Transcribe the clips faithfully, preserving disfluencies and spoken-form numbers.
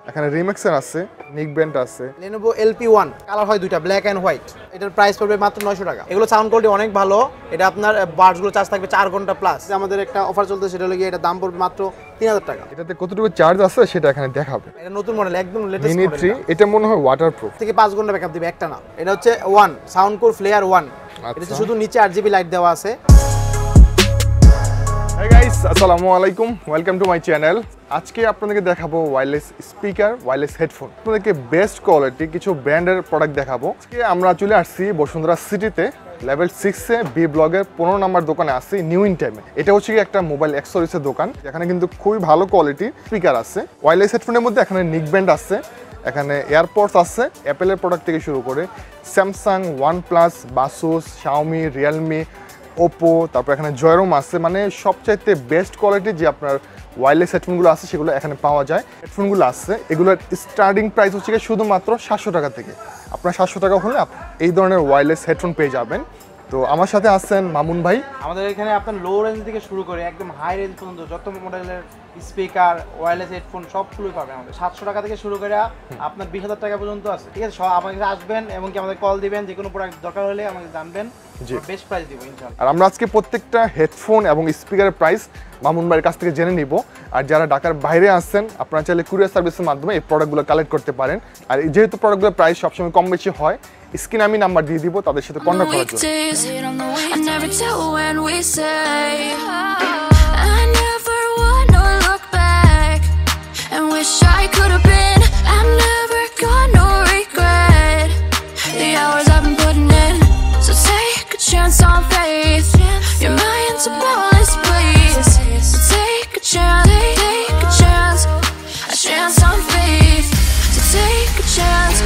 এখানে রিমিক্সার আছে, নিক ব্যান্ড আছে। Lenovo L P one colour হয় দুইটা, ব্ল্যাক এন্ড হোয়াইট। এটার প্রাইস পড়বে মাত্র নয়শো টাকা। এগুলো সাউন্ড কোয়ালিটি অনেক ভালো। এটা আপনার বাডস গুলো চার্জ থাকবে চার ঘন্টা প্লাস। আমাদের একটা অফার চলতেছে, সেটা হলো গিয়ে এটা দাম পড়বে মাত্র তিন হাজার টাকা। এটাতে কতটুকু চার্জ আছে সেটা এখানে দেখাবে। এটা নতুন মডেল, একদম লেটেস্ট মিনি মডেল। থ্রি, এটা মনে হয় ওয়াটারপ্রুফ। থেকে পাঁচ ঘন্টা ব্যাকআপ দিবে, একটা না। এটা হচ্ছে one sound core flair one. এটা হচ্ছে শুধু নিচে আট জিবি লাইট দেওয়া আছে। হাই গাইস, আসসালামু আলাইকুম, ওয়েলকাম টু মাই চ্যানেল। আজকে আপনাদেরকে দেখাবো ওয়্যারলেস স্পিকার, ওয়্যারলেস হেডফোন। আপনাদেরকে বেস্ট কোয়ালিটি কিছু ব্র্যান্ডের প্রোডাক্ট দেখাবো। আজকে আমরা চলে আসছি বসুন্ধরা সিটিতে, লেভেল সিক্সে বি ব্লগের পনেরো নম্বর দোকানে আসছি, নিউ ইন টাইমে। এটা হচ্ছে কি একটা মোবাইল অ্যাক্সেসরিজের দোকান, এখানে কিন্তু খুবই ভালো কোয়ালিটির স্পিকার আছে। ওয়্যারলেস হেডফোনের মধ্যে এখানে নিক ব্যান্ড আছে, এখানে এয়ারপডস আছে, অ্যাপেলের প্রোডাক্ট থেকে শুরু করে Samsung, OnePlus, Baseus, Xiaomi, Realme, Oppo, তারপর এখানে জয়রোম আছে। মানে সবচাইতে বেস্ট কোয়ালিটির যে আপনার ওয়্যারলেস হেডফোনগুলো আছে সেগুলো এখানে পাওয়া যায়। হেডফোনগুলো আছে, এগুলোর স্টার্টিং প্রাইস হচ্ছে শুধুমাত্র সাতশো টাকা থেকে। আপনার সাতশো টাকা হলে এই ধরনের ওয়্যারলেস হেডফোন পেয়ে যাবেন। তো আমার সাথে আছেন মামুন ভাই। আমাদের এখানে আপনার লো রেঞ্জ থেকে শুরু করে একদম হাই রেঞ্জ পর্যন্ত যত মডেলের স্পিকার, ওয়্যারলেস হেডফোন সবগুলোই পাবেন আমাদের। সাতশো টাকা থেকে শুরু করে আপনার বিশ হাজার টাকা পর্যন্ত আছে, ঠিক আছে। সব আমাদের আসবেন এবং কি আমাদের কল দিবেন, যে কোনো প্রোডাক্ট দরকার হলে আমাদের জানবেন, বেস্ট প্রাইস দিব ইনশাআল্লাহ। আর আমরা আজকে প্রত্যেকটা হেডফোন এবং স্পিকারের প্রাইস মামুন ভাইয়ের কাছ থেকে জেনে নিব। আর যারা ঢাকার বাইরে আসছেন, আপনারা চাইলে কুরিয়ার সার্ভিসের মাধ্যমে এই প্রোডাক্টগুলো কালেক্ট করতে পারেন। আর যেহেতু প্রোডাক্টগুলোর প্রাইস সবসময় কম বেশি হয়, স্ক্রিনে আমি নাম্বার দিয়ে দিব, তাদের সাথে কন্ট্যাক্ট করার জন্য। Chance on faith, your mind's a boundless place. So take a chance, take a chance, a chance on faith. So take a chance.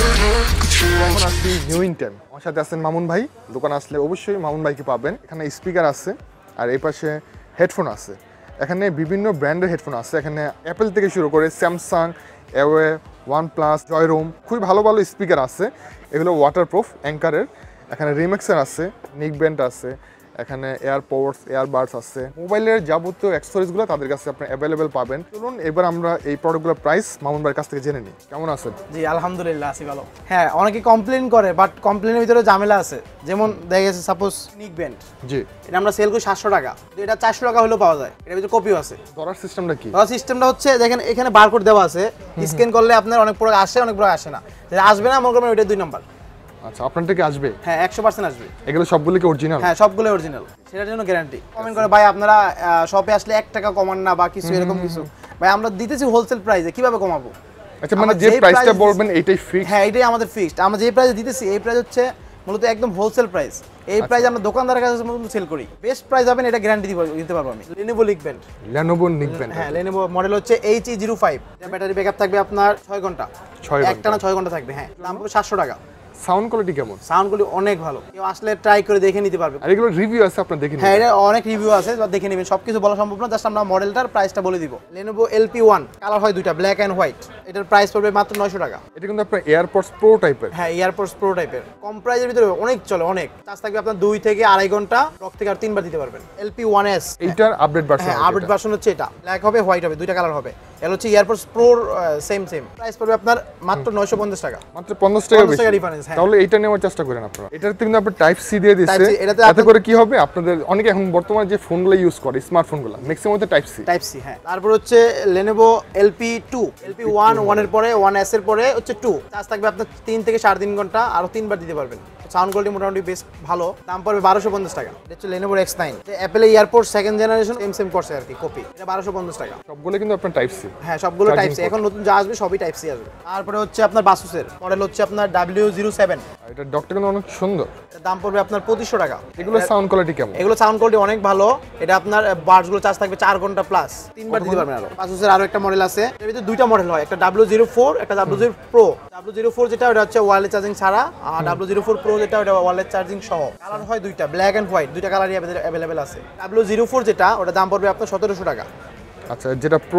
এখন আসছি নিউ ইন টাইম, আমার সাথে আছেন মামুন ভাই। দোকান আসলে অবশ্যই মামুন ভাইকে পাবেন। এখানে স্পিকার আছে আর এই পাশে হেডফোন আছে। এখানে বিভিন্ন ব্র্যান্ডের হেডফোন আছে, এখানে অ্যাপেল থেকে শুরু করে স্যামসাং, অ্যাওয়ে, ওয়ানপ্লাস, জয়রোম, খুবই ভালো ভালো স্পিকার আছে। এগুলো ওয়াটারপ্রুফ অ্যাঙ্কারের। এখানে রিমিক্সার আছে, নিক ব্যান্ড আছে, এখানে এয়ারপডস, এয়ারবাডস আছে। মোবাইলের যাবতীয় অ্যাক্সেসরিজগুলো তাদের কাছে আপনি অ্যাভেলেবেল পাবেন। চলুন এবার আমরা এই প্রোডাক্টগুলোর প্রাইস মামুন ভাইয়ের কাছ থেকে জেনে নিই। কেমন আছেন? জি আলহামদুলিল্লাহ আছি ভালো। হ্যাঁ, অনেকে কমপ্লেন করে, বাট কমপ্লেনের ভিতরে ঝামেলা আছে। যেমন দেখা গেছে সাপোজ নিক ব্যান্ড, জি এটা আমরা সেল করি সাতশো টাকা, এটা চারশো টাকা হলেও পাওয়া যায়। এর ভিতরে কপিও আছে। ধরার সিস্টেমটা কি? ধরার সিস্টেমটা হচ্ছে দেখেন, এখানে বারকোড দেওয়া আছে, স্ক্যান করলে আপনার অনেক প্রোডাক্ট আসে, অনেক প্রোডাক্ট আসে না। যেটা আসবে না মনে করবেন ওইটা দুই নাম্বার। আচ্ছা, আপনার থেকে আসবে? হ্যাঁ, একশো পার্সেন্ট আসবে। এগুলো সবগুলো কি অরিজিনাল? হ্যাঁ, সবগুলো অরিজিনাল, সেটার জন্য গ্যারান্টি। কমেন্ট করে ভাই আপনারা শপে আসলে এক টাকা কমান না বা কিছু এরকম কিছু। ভাই আমরা দিতেছি হোলসেল প্রাইসে, কিভাবে কমাবো? আচ্ছা, মানে যে প্রাইসটা বলবেন এটাই ফিক্সড? হ্যাঁ, এটাই আমাদের ফিক্সড। আমরা যে প্রাইসে দিতেছি এই প্রাইস হচ্ছে মূলত একদম হোলসেল প্রাইস। এই প্রাইস আমরা দোকানদারের কাছে মূলত সেল করি। বেস্ট প্রাইস পাবেন, এটা গ্যারান্টি দিতে পারবো আমি। Lenovo neckband, Lenovo neckband. হ্যাঁ, Lenovo মডেল হচ্ছে H E zero five. Battery backup থাকবে আপনার ছয় ঘন্টা, ছয় ঘন্টা, একটা না ছয় ঘন্টা থাকবে। হ্যাঁ, দাম পড়বে সাতশো টাকা। সাউন্ড কোয়ালিটি কেমন? সাউন্ড কোয়ালিটি অনেক ভালো, কেউ আসলে ট্রাই করে দেখে নিতে পারবে। আর এগুলো রিভিউ আছে, আপনারা দেখে নিন। হ্যাঁ, এটা অনেক রিভিউ আছে, দেখে নেবেন। সবকিছু বলা সম্ভব না, জাস্ট আমরা মডেলটার প্রাইসটা বলে দিব। Lenovo L P one colour হয় দুইটা, ব্ল্যাক এন্ড হোয়াইট। এটার প্রাইস পড়বে মাত্র নয়শো টাকা। এটা কিন্তু আপনার এয়ারপডস প্রো টাইপের। হ্যাঁ, এয়ারপডস প্রো টাইপের। কম প্রাইসের ভিতরে অনেক চলে, অনেক চার্জ থাকবে আপনার দুই থেকে আড়াই ঘন্টা, রক থেকে আর তিনবার দিতে পারবেন। এল পি ওয়ান এস এইটার আপডেট ভার্সন। হ্যাঁ, আপডেট ভার্সন হচ্ছে এটা, ব্ল্যাক হবে, হোয়াইট হবে, দুইটা কালার হবে। এর হচ্ছে এয়ারপডস প্রোর সেম সেম প্রাইস পড়বে আপনার মাত্র নয়শো পঞ্চাশ টাকা। মাত্র পঞ্চাশ টাকা বেশি ডিফারেন্স। হ্যাঁ, তাহলে এটা নেওয়ার চেষ্টা করেন আপনারা। এটাতে কিন্তু আপনি টাইপ সি দিয়ে দিয়েছে, এতে করে কি হবে আপনাদের অনেকে এখন বর্তমানে যে ফোনগুলো ইউজ করে, স্মার্টফোনগুলো ম্যাক্সিমাম হচ্ছে টাইপ সি। টাইপ সি, হ্যাঁ। তারপর হচ্ছে Lenovo L P two, L P one, one এর পরে ওয়ান এস এর পরে হচ্ছে টু। চার্জ থাকবে আপনার তিন থেকে সাড়ে তিন ঘন্টা, আরো তিনবার দিতে পারবেন। সাউন্ড কোয়ালিটি মোটামুটি বেশ ভালো। দাম পড়বে বারোশো পঞ্চাশ টাকা। এটা হচ্ছে Lenovo X nine, Apple airport second generation, same same করছে আর কি, কপি। এটা বারোশো পঞ্চাশ টাকা। সবগুলো কিন্তু আপনার টাইপ সি। হ্যাঁ, সবগুলো টাইপ সি। এখন নতুন যা আসবে সবই টাইপ সি আসবে। তারপরে হচ্ছে আপনার বাসুসের মডেল হচ্ছে আপনার ডাব্লিউ জিরো সেভেন। এটা ডক্টর কিন্তু অনেক সুন্দর। দাম পড়বে আপনার পঁচিশশো টাকা। এগুলো সাউন্ড কোয়ালিটি কেমন? এগুলো সাউন্ড কোয়ালিটি অনেক ভালো। এটা আপনার বাডস গুলো চার্জ থাকবে চার ঘন্টা প্লাস, তিনবার দিতে পারবেন। আরো বাসুসের আরো একটা মডেল আছে, এর ভিতরে দুইটা মডেল হয়, একটা ডাব্লিউ জিরো ফোর, একটা W zero pro. W zero four যেটা ওটা হচ্ছে ওয়্যারলেস চার্জিং ছাড়া, আর ডাব্লিউ জিরো ফোর প্রো যেটা ওটা ওয়্যারলেস চার্জিং সহ। কালার হয় দুইটা, ব্ল্যাক এন্ড হোয়াইট, দুইটা কালারই অ্যাভেলেবেল আছে। ডাব্লিউ জিরো ফোর যেটা ওটা দাম পড়বে আপনার সতেরোশো টাকা। আচ্ছা, যেটা প্রো,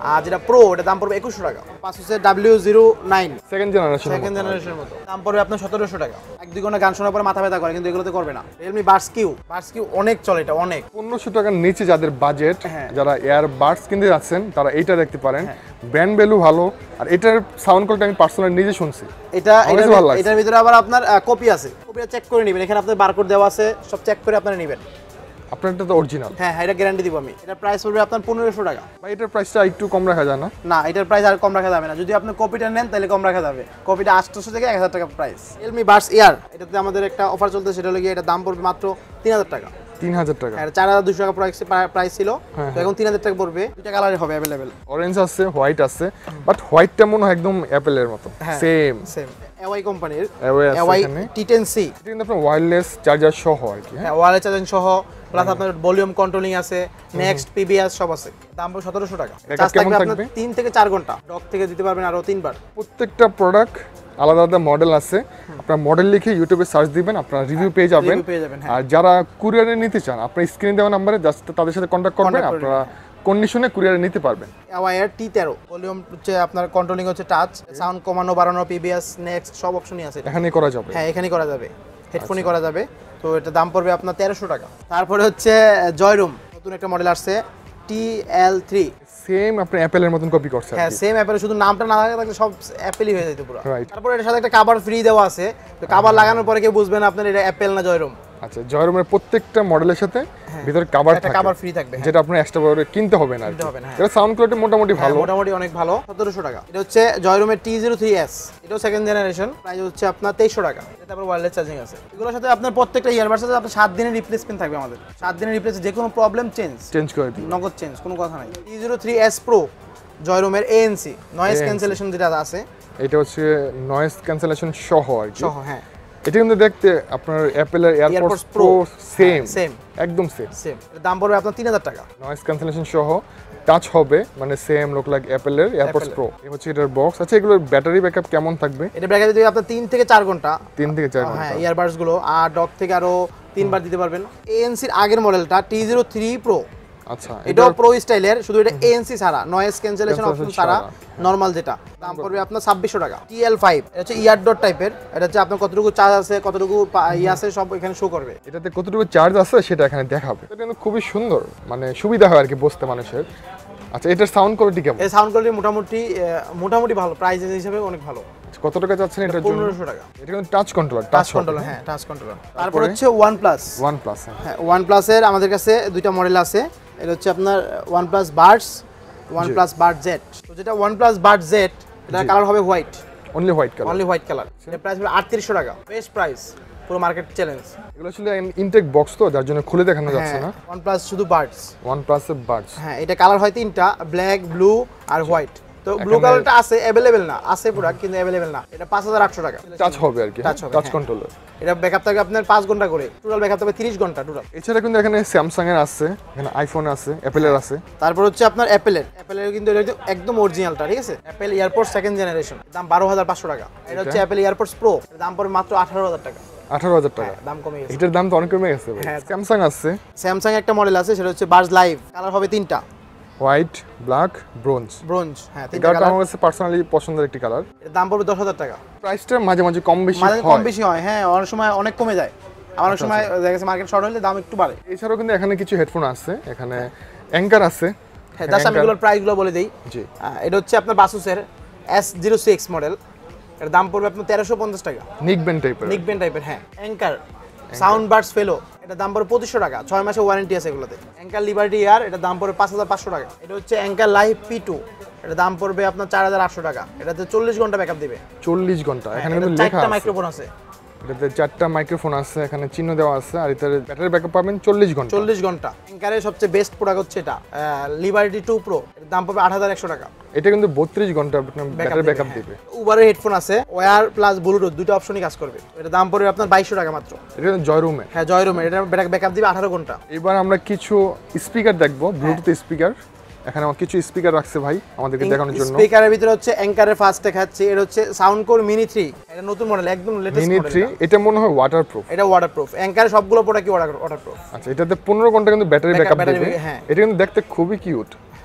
আর যেটা প্রো এটা দাম পড়বে একুশশো টাকা। Asus W zero nine second generation second জেনারেশনের মতো দাম পড়বে আপনার সতেরোশো টাকা। এক দুই ঘন্টা গান শোনার পরে মাথা ব্যথা করে, কিন্তু এগুলোতে করবে না। Realme Buds Q Buds Q অনেক চলে, এটা অনেক। পনেরোশো টাকার নিচে যাদের বাজেট, হ্যাঁ। যারা এয়ার বাডস কিনতে যাচ্ছেন তারা এইটা দেখতে পারেন। ব্র্যান্ড ভ্যালু ভালো, আর এটার সাউন্ড কোয়ালিটি আমি পার্সোনালি নিজে শুনছি। এটা আমার কাছে ভালো লাগছে। এটার ভিতরে আবার আপনার কপি আছে, কপিটা চেক করে নেবেন। এখানে আপনার বারকোড দেওয়া আছে, সব চেক করে আপনারা নেবেন। আপনারটা তো অরিজিনাল। হ্যাঁ হ্যাঁ, এটা গ্যারান্টি দিব আমি। এটা প্রাইস পড়বে আপনার পনেরোশো টাকা। ভাই এটার প্রাইসটা একটু কম রাখা যায় না? না, এটার প্রাইস আর কম রাখা যাবে না। যদি আপনি কপিটা নেন তাহলে কম রাখা যাবে। কপিটা আটশোশো থেকে এক হাজার টাকা প্রাইস। Realme Buds Air এটাতে আমাদের একটা অফার চলতে, সেটা হলো গিয়ে এটার দাম পড়বে মাত্র তিন হাজার টাকা। তিন হাজার টাকা? হ্যাঁ, চার হাজার দুশো টাকা প্রাইস ছিল, তো এখন তিন হাজার টাকা পড়বে। দুইটা কালারে হবে অ্যাভেলেবেল, অরেঞ্জ আছে, হোয়াইট আছে, বাট হোয়াইটটা মনে হয় একদম অ্যাপেলের মতো। সেম সেম এওয়াই কোম্পানির এওয়াই টি টেন সি। এটা কিন্তু আপনার ওয়্যারলেস চার্জার সহ আর কি। হ্যাঁ, ওয়্যারলেস চার্জিং সহ, প্লাস আপনার ভলিউম কন্ট্রোলিং আছে, নেক্সট পিবিএস সব আছে। দাম পড়বে সতেরোশো টাকা। চার্জ থাকবে আপনার তিন থেকে চার ঘন্টা, ডক থেকে দিতে পারবেন আরো তিনবার। প্রত্যেকটা প্রোডাক্ট আলাদা আলাদা মডেল আছে, আপনার মডেল লিখে ইউটিউবে সার্চ দিবেন, আপনারা রিভিউ পেয়ে যাবেন। আর যারা কুরিয়ারে নিতে চান আপনারা স্ক্রিনে দেওয়া নম্বরে জাস্ট তাদের সাথে কন্ট্যাক্ট করবেন, আপনারা কন্ডিশনে কুরিয়ারে নিতে পারবেন। এওয়াই টি তেরো ভলিউম হচ্ছে আপনার কন্ট্রোলিং হচ্ছে টাচ, সাউন্ড কমানো বাড়ানো, পিবিএস নেক্সট সব অপশনই আছে। এখানেই করা যাবে? হ্যাঁ, এখানেই করা যাবে, হেডফোনই করা যাবে। তো এটা দাম পড়বে আপনার তেরোশো টাকা। তারপরে হচ্ছে জয়রুম নতুন একটা মডেল আসছে টি এল থ্রি। সেম আপনি অ্যাপেলের মতন কপি করছেন? হ্যাঁ, সেম অ্যাপেল, শুধু নামটা না থাকলে সব অ্যাপেলই হয়ে যেত পুরো। তারপরে এটার সাথে একটা কভার ফ্রি দেওয়া আছে, তো কভার লাগানোর পরে কেউ বুঝবে না আপনার এটা অ্যাপেল না জয়রুম। আচ্ছা, জয়রুমের প্রত্যেকটা মডেলের সাথে ভিতরে কভার থাকে, একটা কভার ফ্রি থাকবে, যেটা আপনি এক্সট্রা করে কিনতে হবে না। এটা সাউন্ড কোয়ালিটি মোটামুটি ভালো, মোটামুটি অনেক ভালো। সতেরোশো টাকা। এটা হচ্ছে জয়রুমের টি জিরো থ্রি এস, এটাও সেকেন্ড জেনারেশন, প্রাইস হচ্ছে আপনার তেইশশো টাকা। এটা তারপর ওয়্যারলেস চার্জিং আছে। এগুলোর সাথে আপনার প্রত্যেকটা ইয়ারবাডস সাথে আপনার সাত দিনের রিপ্লেসমেন্ট থাকবে। আমাদের সাত দিনের রিপ্লেস, যে কোনো প্রবলেম চেঞ্জ চেঞ্জ করে দিই, নগদ চেঞ্জ, কোনো কথা নাই। T zero three S pro জয়রুমের এএনসি নয়েজ ক্যান্সেলেশন যেটা আছে, এটা হচ্ছে নয়েজ ক্যান্সেলেশন সহ আর কি। সহ, হ্যাঁ। এটা কিন্তু দেখতে আপনার অ্যাপেলের এয়ারপডস প্রো সেম সেম একদম সেম সেম। এর দাম পড়বে আপনার তিন হাজার টাকা। নয়েজ ক্যান্সেলেশন সহ টাচ হবে, মানে সেম লুক লাইক অ্যাপেলের এয়ারপডস প্রো। এই হচ্ছে এটার বক্স। আচ্ছা, এগুলোর ব্যাটারি ব্যাকআপ কেমন থাকবে? এটা ব্যাকআপ দিবে আপনার তিন থেকে চার ঘন্টা। তিন থেকে চার ঘন্টা, হ্যাঁ, ইয়ারবাডস গুলো। আর ডক থেকে আরো তিনবার দিতে পারবেন। এএনসির আগের মডেলটা টি জিরো থ্রি প্রো। আচ্ছা, এটাও প্রো স্টাইলের, শুধু এটা এএনসি ছাড়া, নয়েজ ক্যান্সেলেশন অপশন ছাড়া, নরমাল যেটা। দাম পড়বে আপনার ছাব্বিশশো টাকা। টি এল ফাইভ এটা হচ্ছে ইয়ার ডট টাইপের। এটা হচ্ছে আপনার কতটুকু চার্জ আছে, কতটুকু ই আছে, সব এখানে শো করবে। এটাতে কতটুকু চার্জ আছে সেটা এখানে দেখাবে। এটা কিন্তু খুবই সুন্দর, মানে সুবিধা হয় আর কি বসতে মানুষের। আচ্ছা, এটার সাউন্ড কোয়ালিটি কেমন? এই সাউন্ড কোয়ালিটি মোটামুটি মোটামুটি ভালো, প্রাইস হিসেবে অনেক ভালো। কত টাকা যাচ্ছেন এটার জন্য? পনেরোশো টাকা। এটা কিন্তু টাচ কন্ট্রোলার, টাচ কন্ট্রোলার, হ্যাঁ টাচ কন্ট্রোলার। তারপর হচ্ছে OnePlus। OnePlus, হ্যাঁ, OnePlus এর আমাদের কাছে দুইটা মডেল আছে। এটা হচ্ছে আপনার OnePlus Buds, OnePlus Buds Z। তো যেটা OnePlus Buds Z, এটা কালার হবে white, only white colour, only white colour. এটা প্রাইস হবে আটত্রিশশো টাকা, বেস্ট প্রাইস পুরো মার্কেট চ্যালেঞ্জ। এগুলো আসলে ইনটেক বক্স তো, যার জন্য খুলে দেখানো যাচ্ছে না। OnePlus শুধু Buds, OnePlus এর Buds। হ্যাঁ, এটা কালার হয় তিনটা, ব্ল্যাক, ব্লু আর হোয়াইট। তো ব্লু কালারটা আছে, अवेलेबल না, আছে পুরো কিন্তু अवेलेबल না। এটা পাঁচ হাজার আটশো টাকা। টাচ হবে আর কি, টাচ কন্ট্রোলার। এটা ব্যাকআপ থাকে আপনার পাঁচ ঘন্টা করে, টোটাল ব্যাকআপ থাকবে তিরিশ ঘন্টা টোটাল। এছাড়া কিন্তু এখানে স্যামসাং এর আছে, এখানে আইফোন আছে, অ্যাপেলের আছে। তারপর হচ্ছে আপনার অ্যাপেলের অ্যাপেলের কিন্তু এটা একদম অরিজিনালটা, ঠিক আছে। অ্যাপেল এয়ারপডস সেকেন্ড জেনারেশন, দাম বারো হাজার পাঁচশো টাকা। এটা হচ্ছে অ্যাপেল এয়ারপডস প্রো, দাম পড়ে মাত্র আঠারো হাজার টাকা। আঠারো হাজার টাকা দাম কমে গেছে, এটার দাম তো অনেক কমে গেছে। স্যামসাং আছে, স্যামসাং একটা মডেল আছে, সেটা হচ্ছে বাডস লাইভ, কালার হবে তিনটা, হোয়াইট, ব্ল্যাক, ব্রোঞ্জ। ব্রোঞ্জ, হ্যাঁ তিনটা কালার। কালার। আমার কাছে পার্সোনালি পছন্দের একটি কালার। এর দাম পড়বে দশ হাজার টাকা। প্রাইসটা মাঝে মাঝে কম বেশি হয়, মাঝে কম বেশি হয়, হ্যাঁ অনেক সময় অনেক কমে যায়, আবার অনেক সময় দেখা গেছে মার্কেট শর্ট হলে দাম একটু বাড়ে। এছাড়াও কিন্তু এখানে কিছু হেডফোন আছে, এখানে অ্যাঙ্কার আছে। হ্যাঁ, জাস্ট আমি এগুলোর প্রাইসগুলো বলে দেই। জি, এটা হচ্ছে আপনার বাসুসের এস জিরো সিক্স মডেল, এর দাম পড়বে আপনার তেরোশো পঞ্চাশ টাকা। নিকবেন টাইপের, নিকবেন টাইপের, হ্যাঁ। অ্যাঙ্কার সাউন্ড বাডস ফেলো, এটা দাম পড়ে পঁচিশশো টাকা, ছয় মাসের ওয়ারেন্টি আছে এগুলোতে। অ্যাঙ্কার লিবার্টি এয়ার, এটা দাম পড়বে পাঁচ হাজার পাঁচশো টাকা। এটা হচ্ছে অ্যাঙ্কার লাইভ পি টু, এটা দাম পড়বে আপনার চার হাজার আটশো টাকা। এটাতে চল্লিশ ঘন্টা ব্যাকআপ দিবে। চল্লিশ ঘন্টা। এখানে কিন্তু লেখা চারটা আছে, মাইক্রোফোন আছে, এটাতে চারটা মাইক্রোফোন আছে, এখানে চিহ্ন দেওয়া আছে। আর এটার ব্যাটারি ব্যাকআপ পাবেন চল্লিশ ঘন্টা। চল্লিশ ঘন্টা। অ্যাঙ্কারের সবচেয়ে বেস্ট প্রোডাক্ট হচ্ছে এটা লিবার্টি টু প্রো, এর দাম পড়বে আট হাজার একশো টাকা। এটা কিন্তু বত্রিশ ঘন্টা ব্যাটারি ব্যাকআপ দিবে। উবারের হেডফোন আছে, ওয়্যার প্লাস ব্লুটুথ দুটো অপশনই কাজ করবে। এটা দাম পড়বে আপনার বাইশশো টাকা মাত্র। এটা জয়রুমের, হ্যাঁ জয়রুমের, এটা ব্যাকআপ দিবে আঠারো ঘন্টা। এবার আমরা কিছু স্পিকার দেখবো, ব্লুটুথ স্পিকার। এখানে আমার কিছু স্পিকার রাখছে ভাই আমাদেরকে দেখানোর জন্য। স্পিকারের ভিতরে হচ্ছে অ্যাঙ্কারের ফার্স্ট দেখাচ্ছে, এটা হচ্ছে সাউন্ডকোর মিনি থ্রি, এটা নতুন মডেল, একদম লেটেস্ট মিনি মডেল। থ্রি, এটা মনে হয় ওয়াটারপ্রুফ। এটা ওয়াটারপ্রুফ, অ্যাঙ্কারের সবগুলো প্রোডাক্টই ওয়াটারপ্রুফ। আচ্ছা, এটাতে পনেরো ঘন্টা কিন্তু ব্যাটারি ব্যাকআপ দিবে। হ্যাঁ, এটা কিন্তু দেখতে খুবই কিউট।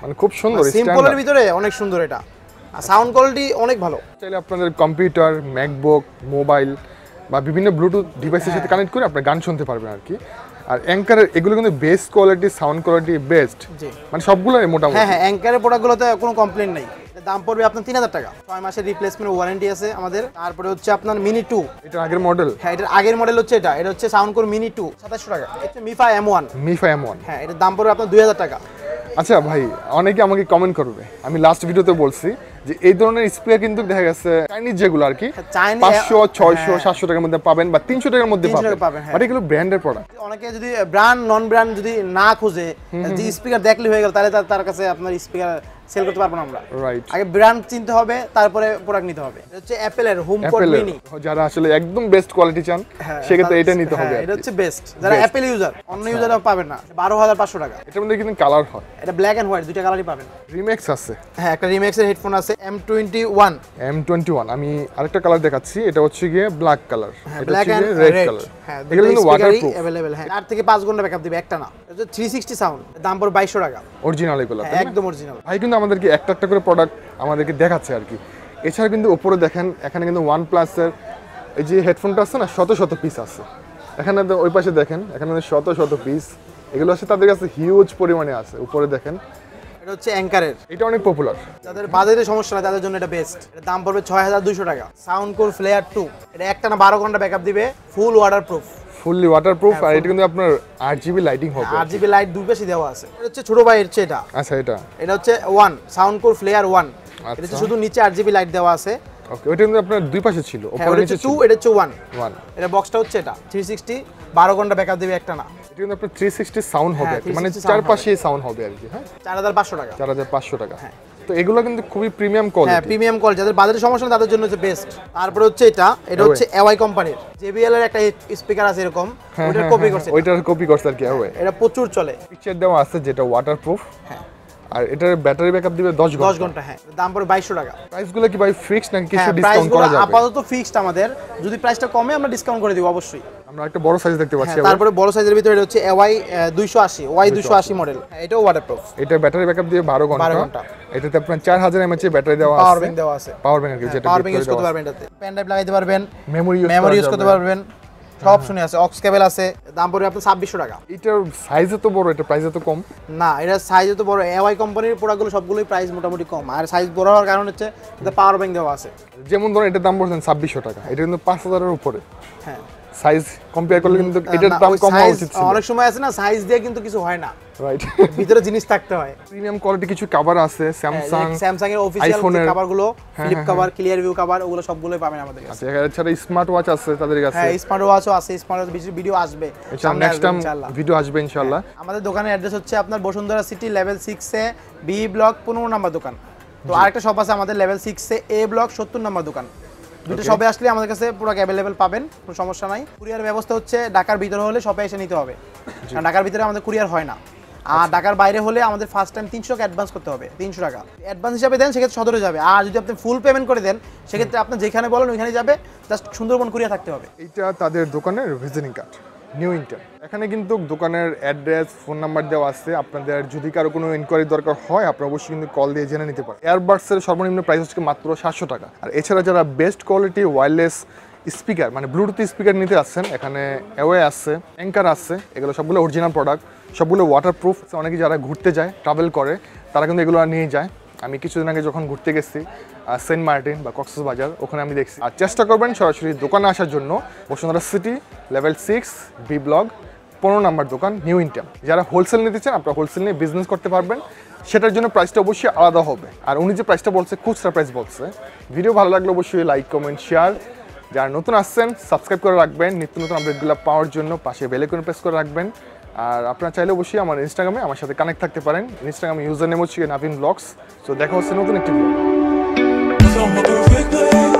মানে খুব সুন্দর, সিম্পলের ভিতরে অনেক সুন্দর এটা, আর সাউন্ড কোয়ালিটি অনেক ভালো। চাইলে আপনাদের কম্পিউটার, ম্যাকবুক, মোবাইল বা বিভিন্ন ব্লুটুথ ডিভাইসের সাথে কানেক্ট করে আপনারা গান শুনতে পারবেন আর কি। আর অ্যাঙ্কারের এগুলো কিন্তু best quality, sound quality best, মানে সবগুলোই মোটামুটি। হ্যাঁ হ্যাঁ, অ্যাঙ্কারের প্রোডাক্টগুলোতে কোনো কমপ্লেন নাই। দাম পড়বে আপনার তিন হাজার টাকা, ছয় মাসের রিপ্লেসমেন্ট ওয়ারেন্টি আছে আমাদের। তারপরে হচ্ছে আপনার মিনি টু, এটা আগের মডেল। হ্যাঁ, এটার আগের মডেল হচ্ছে এটা, এটা হচ্ছে সাউন্ড কোর মিনি টু, সাতাশশো টাকা। এটা Mifa M one, Mifa M one, হ্যাঁ, এটার দাম পড়বে আপনার দুই হাজার টাকা। আচ্ছা ভাই, অনেকে আমাকে কমেন্ট করবে, আমি লাস্ট ভিডিওতে বলছি যে এই ধরনের স্পিকার কিন্তু দেখা গেছে চাইনিজ যেগুলো আর কি পাঁচশো, ছয়শো, সাতশো টাকার মধ্যে পাবেন বা তিনশো টাকার মধ্যে পাবেন, বাট এগুলো ব্র্যান্ডের প্রোডাক্ট। অনেকে যদি ব্র্যান্ড নন ব্র্যান্ড যদি না খুঁজে, যে স্পিকার দেখলে হয়ে গেল, তাহলে তার কাছে আপনার স্পিকার সেল করতে পারবো না আমরা। রাইট, আগে ব্র্যান্ড চিনতে হবে, তারপরে প্রোডাক্ট নিতে হবে। এটা হচ্ছে অ্যাপেলের হোমপড মিনি, যারা আসলে একদম বেস্ট কোয়ালিটি চান সেক্ষেত্রে এটা নিতে হবে। এটা হচ্ছে বেস্ট, যারা অ্যাপেল ইউজার, অন্য ইউজাররা পাবেন না। বারো হাজার পাঁচশো টাকা। এটার মধ্যে কিন্তু কালার হয়, এটা ব্ল্যাক এন্ড হোয়াইট দুইটা কালারই পাবেন। রিমেক্স আছে, হ্যাঁ, একটা রিমেক্সের হেডফোন আছে M twenty one. M twenty one আমি আরেকটা কালার দেখাচ্ছি, এটা হচ্ছে গিয়ে ব্ল্যাক কালার, এটা হচ্ছে রেড কালার। হ্যাঁ, এগুলো কিন্তু ওয়াটারপ্রুফ अवेलेबल। হ্যাঁ, চার থেকে পাঁচ ঘন্টা ব্যাকআপ দিবে একটা না। এটা হচ্ছে থ্রি সিক্সটি সাউন্ড, দাম পড়বে বাইশশো টাকা। অরিজিনাল এগুলো, একদম অরিজিনাল। ভাই কিন্তু আমাদেরকে একটা একটা করে প্রোডাক্ট আমাদেরকে দেখাচ্ছে আর কি। এছাড়া কিন্তু উপরে দেখেন, এখানে কিন্তু ওয়ান প্লাসের এই যে হেডফোনটা আছে না, শত শত পিস আছে এখানে। ওই পাশে দেখেন, এখানে শত শত পিস এগুলো আছে, তাদের কাছে হিউজ পরিমাণে আছে। উপরে দেখেন, এটা হচ্ছে অ্যাঙ্কারের, এটা অনেক পপুলার। যাদের বাজেটের সমস্যা নাই তাদের জন্য এটা বেস্ট। এর দাম পড়বে ছয় হাজার দুইশো টাকা। সাউন্ড কোর ফ্লেয়ার টু, এটা একটা না বারো ঘন্টা ব্যাকআপ দিবে, ফুল ওয়াটারপ্রুফ, ফুললি ওয়াটারপ্রুফ। আর এটা কিন্তু আপনার আট জিবি লাইটিং হবে, আট জিবি লাইট দুই পাশে দেওয়া আছে। এটা হচ্ছে ছোট ভাইয়ের হচ্ছে এটা। আচ্ছা, এটা এটা হচ্ছে one, sound core flair one. এটা হচ্ছে শুধু নিচে আট জিবি লাইট দেওয়া আছে। ওকে, ওটা কিন্তু আপনার দুই পাশে ছিল, উপরে নিচে ছিল। টু, এটা হচ্ছে ওয়ান ওয়ান। এটা বক্সটা হচ্ছে এটা থ্রি সিক্সটি, বারো ঘন্টা ব্যাকআপ দিবে একটা না। এটা কিন্তু আপনার থ্রি সিক্সটি সাউন্ড হবে আর কি, মানে চার পাশে সাউন্ড হবে আর কি। হ্যাঁ, চার হাজার পাঁচশো টাকা। চার হাজার পাঁচশো টাকা। হ্যাঁ, তো এগুলো কিন্তু খুবই প্রিমিয়াম কোয়ালিটি। হ্যাঁ, প্রিমিয়াম কোয়ালিটি, যাদের বাজেটের সমস্যা নেই তাদের জন্য হচ্ছে বেস্ট। তারপরে হচ্ছে এটা, এটা হচ্ছে এওয়াই কোম্পানির জেবিএল এর একটা স্পিকার আছে এরকম, ওইটার কপি করছে, ওইটার কপি করছে আর কি। এওয়াই, এটা প্রচুর চলে। পিকচার দেওয়া আছে যেটা ওয়াটারপ্রুফ। হ্যাঁ, আর এটার ব্যাটারি ব্যাকআপ দিবে দশ ঘন্টা। দশ ঘন্টা, হ্যাঁ, দাম পড়ে বাইশশো টাকা। প্রাইসগুলো কি ভাই ফিক্সড নাকি কিছু ডিসকাউন্ট করা যাবে? আপাতত ফিক্সড আমাদের, যদি প্রাইসটা কমে আমরা ডিসকাউন্ট করে দিব অবশ্যই। আমরা একটা বড় সাইজ দেখতে পাচ্ছি। তারপরে বড় সাইজের ভিতরে এটা হচ্ছে এওয়াই দুইশো আশি, ওয়াই দুইশো আশি মডেল। এটাও ওয়াটারপ্রুফ। এটা ব্যাটারি ব্যাকআপ দিয়ে বারো ঘন্টা। এটাতে আপনার চার হাজার এমএএইচ এর ব্যাটারি দেওয়া আছে, পাওয়ার ব্যাংক দেওয়া আছে। পাওয়ার ব্যাংক যেটা পাওয়ার ব্যাংক ইউজ করতে পারবেন, এটাতে পেন ড্রাইভ লাগাইতে পারবেন, মেমরি মেমরি ইউজ করতে পারবেন, সব শুনে আছে, অক্স কেবল আছে। দাম পড়বে আপনার ছাব্বিশশো টাকা। এটার সাইজ তো বড়, এটা প্রাইস তো কম না, এটা সাইজ তো বড়। এওয়াই কোম্পানির প্রোডাক্টগুলো সবগুলোই প্রাইস মোটামুটি কম, আর সাইজ বড় হওয়ার কারণ হচ্ছে এটা পাওয়ার ব্যাংক দেওয়া আছে। যেমন ধরুন এটার দাম বলছেন ছাব্বিশশো টাকা, এটা কিন্তু পাঁচ হাজারের উপরে। হ্যাঁ, সাইজ কম্পেয়ার করলে কিন্তু এটার দাম কম হওয়া উচিত ছিল। অনেক সময় আছে না, সাইজ দিয়ে কিন্তু কিছু হয় না, রাইট, ভিতরে জিনিস থাকতে হয়। প্রিমিয়াম কোয়ালিটি কিছু কভার আছে, স্যামসাং স্যামসাং এর অফিশিয়াল কভারগুলো, flip cover, clear view cover, ওগুলো সবগুলোই পাবেন আমাদের কাছে। আচ্ছা, এছাড়া স্মার্ট ওয়াচ আছে তাদের কাছে। হ্যাঁ, স্মার্ট ওয়াচও আছে, স্মার্ট ওয়াচ ভিডিও আসবে, সামনে নেক্সট টাইম ভিডিও আসবে ইনশাআল্লাহ। আমাদের দোকানের অ্যাড্রেস হচ্ছে আপনার বসুন্ধরা সিটি লেভেল সিক্স এ বি ব্লক পনেরো নম্বর দোকান। তো আরেকটা শপ আছে আমাদের লেভেল সিক্স এ এ ব্লক সত্তর নম্বর দোকান। দুটো শপে আসলে আমাদের কাছে পুরো অ্যাভেলেবেল পাবেন, কোনো সমস্যা নাই। কুরিয়ার ব্যবস্থা হচ্ছে ঢাকার ভিতরে হলে শপে এসে নিতে হবে, কারণ ঢাকার ভিতরে আমাদের কুরিয়ার হয় না। আর ঢাকার বাইরে হলে আমাদের ফার্স্ট টাইম তিনশো টাকা অ্যাডভান্স করতে হবে, তিনশো টাকা অ্যাডভান্স হিসাবে দেন, সেক্ষেত্রে সদরে যাবে। আর যদি আপনি ফুল পেমেন্ট করে দেন, সেক্ষেত্রে আপনি যেখানে বলেন ওইখানে যাবে, জাস্ট সুন্দরবন কুরিয়ার থাকতে হবে। এটা তাদের দোকানের ভিজিটিং কার্ড, নিউ ইন্টার। এখানে কিন্তু দোকানের অ্যাড্রেস, ফোন নাম্বার দেওয়া আছে। আপনাদের যদি কারো কোনো ইনকোয়ারি দরকার হয়, আপনারা অবশ্যই কিন্তু কল দিয়ে জেনে নিতে পারেন। এয়ারবাডসের সর্বনিম্ন প্রাইস হচ্ছে মাত্র সাতশো টাকা। আর এছাড়া যারা বেস্ট কোয়ালিটি ওয়্যারলেস স্পিকার মানে ব্লুটুথ স্পিকার নিতে আসছেন, এখানে এওয়ে আছে, অ্যাঙ্কার আছে, এগুলো সবগুলো অরিজিনাল প্রোডাক্ট, সবগুলো ওয়াটারপ্রুফ। অনেকে যারা ঘুরতে যায়, ট্রাভেল করে, তারা কিন্তু এগুলো নিয়ে যায়। আমি কিছুদিন আগে যখন ঘুরতে গেছি সেন্ট মার্টিন বা কক্সবাজার, ওখানে আমি দেখছি। আর চেষ্টা করবেন সরাসরি দোকানে আসার জন্য। Bashundhara City level six B block পনেরো নম্বর দোকান, নিউ ইন্টাম। যারা হোলসেল নিতে চান, আপনারা হোলসেল নিয়ে বিজনেস করতে পারবেন, সেটার জন্য প্রাইসটা অবশ্যই আলাদা হবে। আর উনি যে প্রাইসটা বলছে, খুচরা প্রাইস বলছে। ভিডিও ভালো লাগলে অবশ্যই লাইক, কমেন্ট, শেয়ার। যারা নতুন আসছেন সাবস্ক্রাইব করে রাখবেন, নিত্য নতুন আপডেটগুলো পাওয়ার জন্য পাশে বেল আইকন প্রেস করে রাখবেন। আর আপনারা চাইলে অবশ্যই আমার ইনস্টাগ্রামে আমার সাথে কানেক্ট থাকতে পারেন। ইনস্টাগ্রামে ইউজার নেম হচ্ছে নাবিন ব্লগস। সো দেখা হচ্ছে নতুন একটি ব্লগ।